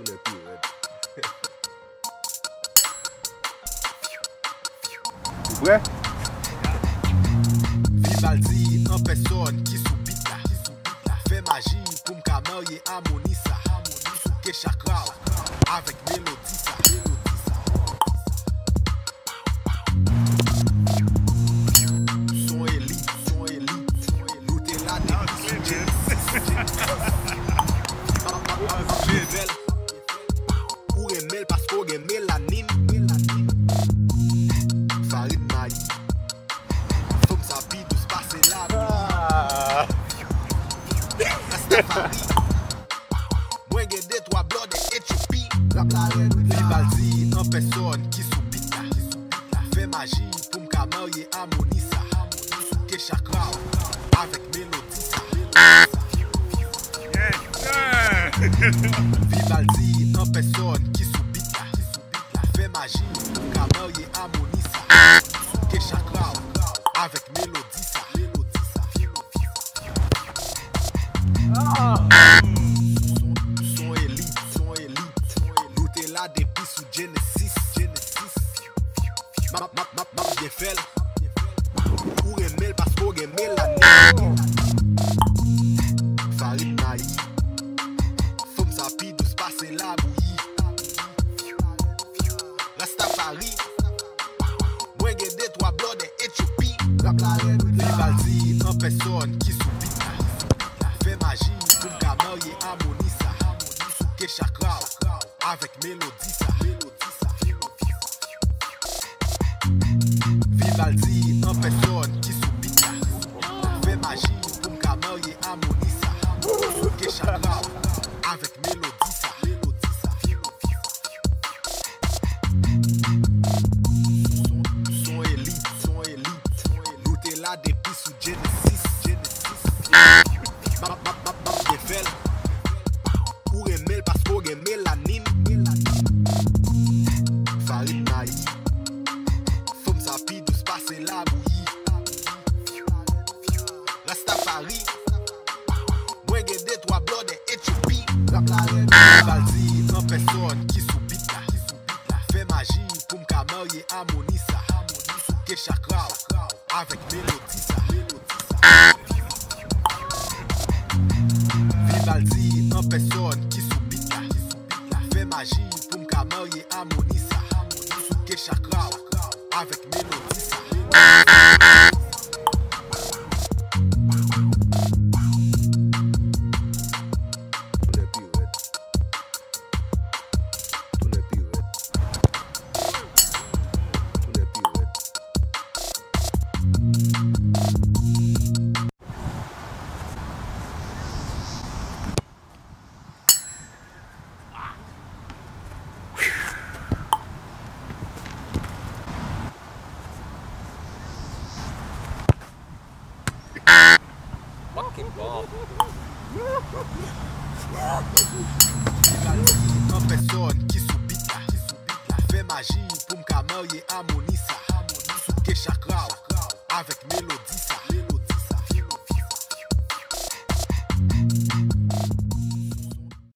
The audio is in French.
les pires, ouais. Prêt? Vivaldi en personne qui soubite là. Fait magie pour m'ka marier harmonisa. Souke chakra avec mélodie ça. Son élite. Nous t'es là depuis Ou remel parce qu'on remel la nine. Farid Maï. Femme sa vie de se passer là. Rastafari. Moi j'ai des trois blocs d'Éthiopie. Vivaldi en personne qui soubite là. Fait magie pour m'ka marier harmonisa. Souke chakra avec mélodie ça. Vivaldi en personne qui soubite là. Fait magie pour m'ka marier harmonisa. Souke chakra avec mélodie ça. Son élite. Nous t'es là depuis sous Genesis. Map bien fait. Ou remel parce qu'on remel la nine. Farid Maï. Femme sa pide de se passer la bouillie. Rastafari. Moi j'ai des trois blocs d'Éthiopie. Vivaldi en personne qui soubite là. Fait magie pour m'ka marier harmonisa. Souke chakra avec mélodie ça. Vivaldi en personne qui soubite là. Fait magie pour m'ka marier harmonisa. Souke chakra avec mélodie ça. Son élite. Nous t'es là depuis sous Genesis. Map bien fait. Ou remel parce qu'on remel la nine. Farid Maï. Femme sa pide de se passer la bouillie. Rastafari. Moi j'ai des trois blocs d'Éthiopie. Vivaldi en personne qui soubite là. Fait magie pour m'ka marier harmonisa. Souke chakra avec mélodie ça. Vivaldi en personne qui soubite là. Fait magie pour m'ka marier harmonisa. Souke chakra avec mélodie ça. Fucking ball. En personne qui soubite là. Fait magie pour m'ka marier harmonisa. Souke chakra avec mélodie.